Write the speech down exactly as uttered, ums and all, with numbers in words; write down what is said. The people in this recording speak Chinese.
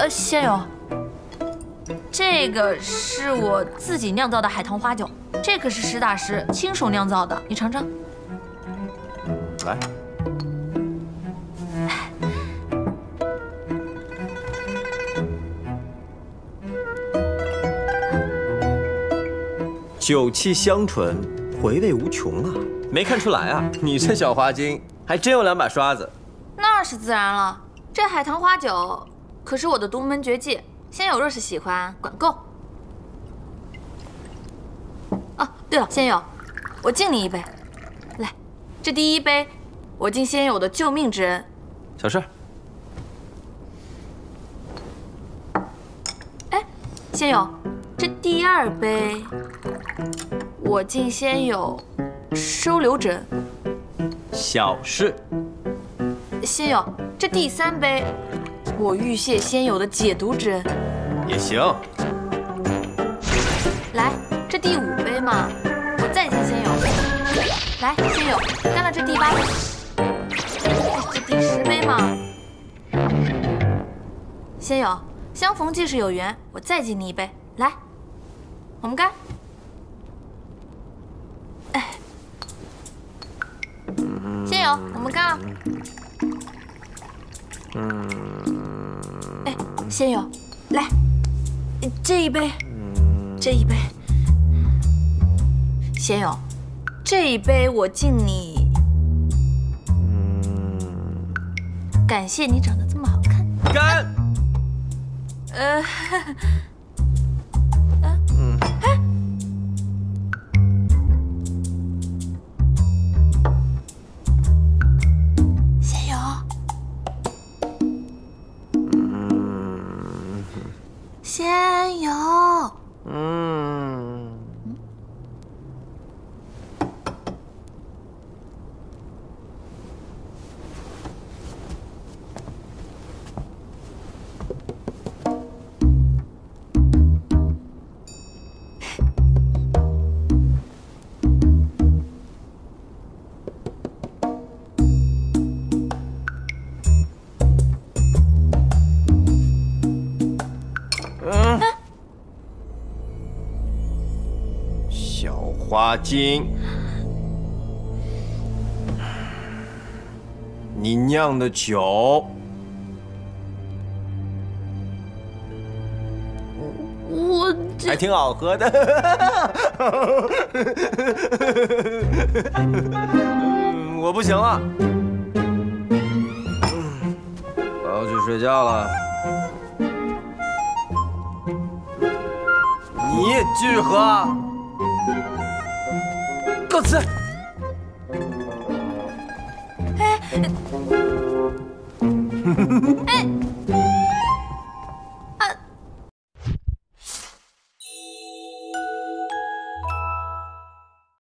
呃，仙友，这个是我自己酿造的海棠花酒，这可是石大师亲手酿造的，你尝尝。 来。 酒气香醇，回味无穷啊！没看出来啊，你这小花精还真有两把刷子。 那是自然了，这海棠花酒可是我的独门绝技，仙友若是喜欢，管够。哦，对了，仙友，我敬你一杯，来，这第一杯，我敬仙友的救命之恩。 小事。 哎，仙友，这第二杯。 我敬仙友收留之恩， 小事。 仙友，这第三杯，我欲谢仙友的解毒之恩， 也行。 来，这第五杯嘛，我再敬仙友。来，仙友，干了这第八杯，这第十杯嘛。仙友，相逢即是有缘，我再敬你一杯，来，我们干。 仙友，我们干了。嗯。哎，仙友，来，这一杯，这一杯。仙友，这一杯我敬你。嗯。感谢你长得这么好看。 干。 呃。 嗯。 哎。 仙友， 嗯，花精，你酿的酒， 我还挺好喝的。嗯，我不行了，嗯，我要去睡觉了。你也继续喝。 告辞。 哎，哎，